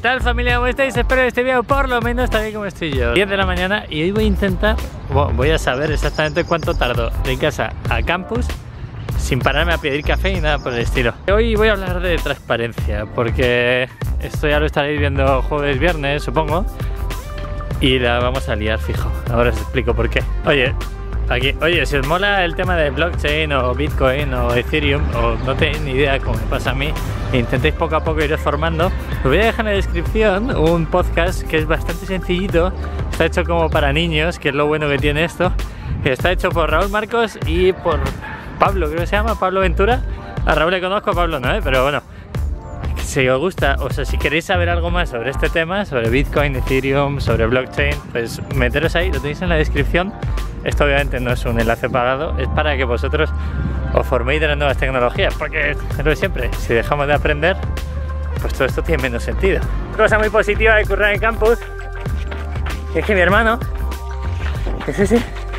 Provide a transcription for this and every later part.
tal, familia? ¿Cómo estáis? Espero que este video por lo menos está bien como estoy yo. 10 de la mañana y hoy voy a intentar, voy a saber exactamente cuánto tardo de casa a campus sin pararme a pedir café ni nada por el estilo. Hoy voy a hablar de transparencia porque esto ya lo estaréis viendo jueves, viernes, supongo, y la vamos a liar fijo. Ahora os explico por qué. Oye, si os mola el tema de blockchain o Bitcoin o Ethereum, o no tenéis ni idea cómo me pasa a mí, e intentéis poco a poco iros formando, os voy a dejar en la descripción un podcast que es bastante sencillito, está hecho como para niños, que es lo bueno que tiene esto, que está hecho por Raúl Marcos y por Pablo, creo que se llama, Pablo Ventura. A Raúl le conozco, a Pablo no, pero bueno, si os gusta, o sea, si queréis saber algo más sobre este tema, sobre Bitcoin, Ethereum, sobre blockchain, pues meteros ahí, lo tenéis en la descripción. Esto obviamente no es un enlace pagado, es para que vosotros os forméis de las nuevas tecnologías, porque es lo de siempre, si dejamos de aprender, pues todo esto tiene menos sentido. Cosa muy positiva de currar en campus es que mi hermano, que es ese,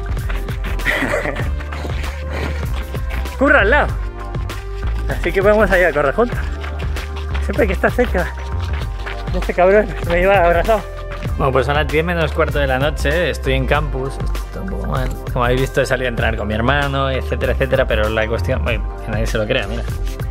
curra al lado, así que podemos ir a correr juntos. Siempre que está cerca, este cabrón me lleva abrazado. Bueno, pues son las 10 menos cuarto de la noche, estoy en campus, esto está un poco mal. Como habéis visto, he salido a entrenar con mi hermano, etcétera, etcétera, pero la cuestión, bueno, que nadie se lo crea, mira.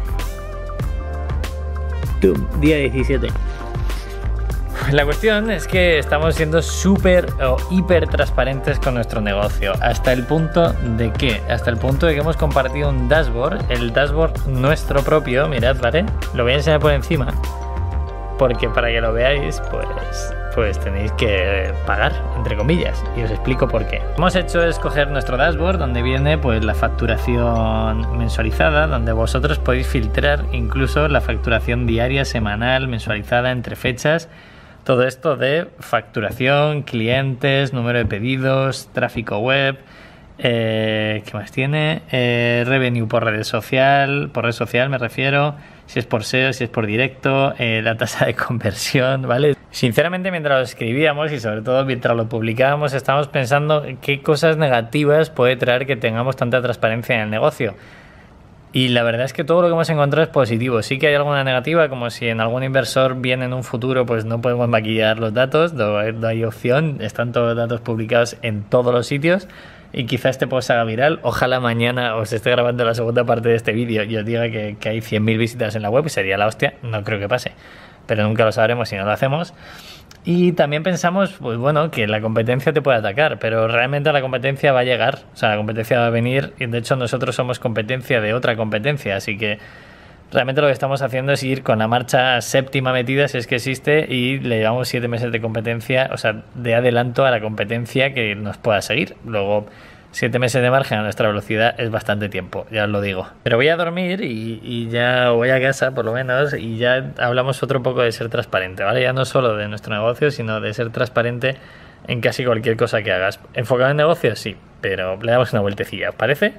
Día 17. La cuestión es que estamos siendo súper o hiper transparentes con nuestro negocio. ¿Hasta el punto de qué? Hasta el punto de que hemos compartido un dashboard, el dashboard nuestro propio, mirad, ¿vale? Lo voy a enseñar por encima, porque para que lo veáis, pues tenéis que pagar, entre comillas, y os explico por qué. Lo que hemos hecho es coger nuestro dashboard donde viene pues la facturación mensualizada, donde vosotros podéis filtrar incluso la facturación diaria, semanal, mensualizada, entre fechas. Todo esto de facturación, clientes, número de pedidos, tráfico web, ¿qué más tiene? Revenue por red social me refiero, si es por SEO, si es por directo, la tasa de conversión, ¿vale? Sinceramente, mientras lo escribíamos y sobre todo mientras lo publicábamos, estábamos pensando qué cosas negativas puede traer que tengamos tanta transparencia en el negocio. Y la verdad es que todo lo que hemos encontrado es positivo. Sí que hay alguna negativa, como si en algún inversor viene en un futuro, pues no podemos maquillar los datos, no hay opción, están todos los datos publicados en todos los sitios. Y quizás este post se haga viral. Ojalá mañana os esté grabando la segunda parte de este vídeo y os diga que hay 100.000 visitas en la web, sería la hostia. No creo que pase, pero nunca lo sabremos si no lo hacemos. Y también pensamos, pues bueno, que la competencia te puede atacar, pero realmente la competencia va a llegar, o sea, la competencia va a venir, y de hecho nosotros somos competencia de otra competencia, así que realmente lo que estamos haciendo es ir con la marcha séptima metida, si es que existe, y le llevamos 7 meses de competencia, o sea, de adelanto a la competencia que nos pueda seguir. Luego, 7 meses de margen a nuestra velocidad es bastante tiempo, ya os lo digo. Pero voy a dormir y ya voy a casa, por lo menos, y ya hablamos otro poco de ser transparente, ¿vale? Ya no solo de nuestro negocio, sino de ser transparente en casi cualquier cosa que hagas. ¿Enfocado en negocios? Sí, pero le damos una vueltecilla, ¿os parece?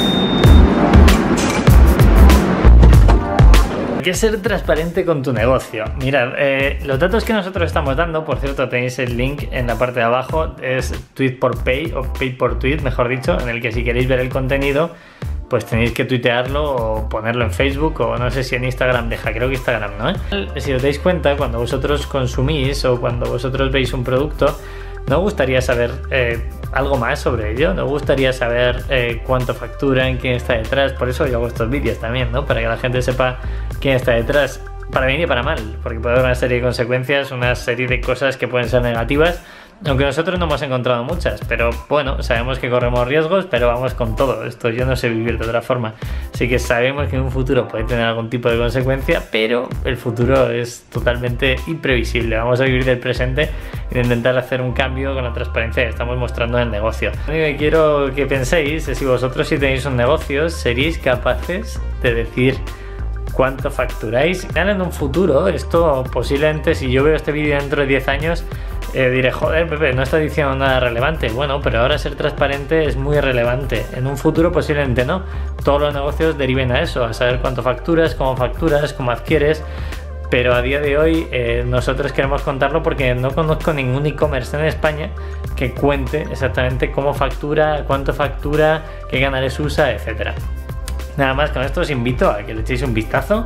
¿Qué es ser transparente con tu negocio? Mirad, los datos que nosotros estamos dando, por cierto, tenéis el link en la parte de abajo, es Tweet por Pay, o Pay por Tweet, mejor dicho, en el que si queréis ver el contenido, pues tenéis que tuitearlo o ponerlo en Facebook, o no sé si en Instagram deja, creo que Instagram no, Si os dais cuenta, cuando vosotros consumís o cuando vosotros veis un producto, ¿no os gustaría saber algo más sobre ello? ¿No os gustaría saber cuánto facturan, quién está detrás? Por eso yo hago estos vídeos también, ¿no? Para que la gente sepa quién está detrás, para bien y para mal, porque puede haber una serie de consecuencias, una serie de cosas que pueden ser negativas, aunque nosotros no hemos encontrado muchas, pero bueno, sabemos que corremos riesgos, pero vamos con todo. Esto yo no sé vivir de otra forma, así que sabemos que en un futuro puede tener algún tipo de consecuencia, pero el futuro es totalmente imprevisible. Vamos a vivir del presente e intentar hacer un cambio con la transparencia que estamos mostrando en el negocio. Lo único que quiero que penséis es si vosotros, si tenéis un negocio, seríais capaces de decir cuánto facturáis. En un futuro, esto posiblemente, si yo veo este vídeo dentro de 10 años, diré, joder, Pepe, no estás diciendo nada relevante. Bueno, pero ahora ser transparente es muy relevante. En un futuro posiblemente no. Todos los negocios deriven a eso, a saber cuánto facturas, cómo adquieres. Pero a día de hoy nosotros queremos contarlo porque no conozco ningún e-commerce en España que cuente exactamente cómo factura, cuánto factura, qué canales usa, etcétera. Nada más, con esto os invito a que le echéis un vistazo.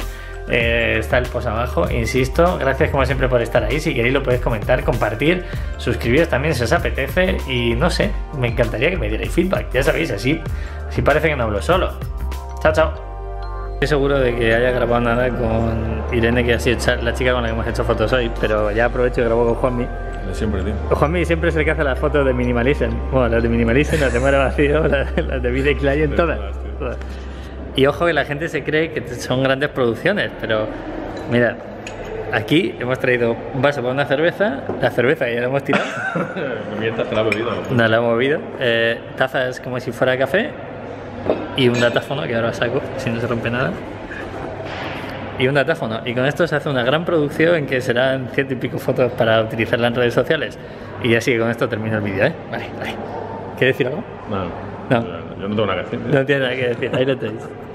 Está el post abajo, insisto. Gracias como siempre por estar ahí. Si queréis lo podéis comentar, compartir, suscribiros también si os apetece. Y no sé, me encantaría que me dierais feedback. Ya sabéis, así parece que no hablo solo. Chao, chao. Estoy seguro de que haya grabado nada con Irene, que ha sido la chica con la que hemos hecho fotos hoy, pero ya aprovecho y grabo con Juanmi. Siempre, tío. Juanmi siempre es el que hace las fotos de Minimalism. Bueno, las de Minimalism, las de Mara Vacío, las de Vida y Client, todas. Y ojo que la gente se cree que son grandes producciones, pero mirad, aquí hemos traído un vaso para una cerveza, la cerveza ya la hemos tirado. Mientras te la has bebido. No la hemos bebido. Tazas como si fuera café y un datáfono, que ahora saco, si no se rompe nada. Y un datáfono. Y con esto se hace una gran producción en que serán 100 y pico fotos para utilizarla en redes sociales. Y así que con esto termino el vídeo, ¿eh? Vale. ¿Quieres decir algo? No. Yo no tengo nada que decir. No tiene nada que decir, ahí lo tenéis.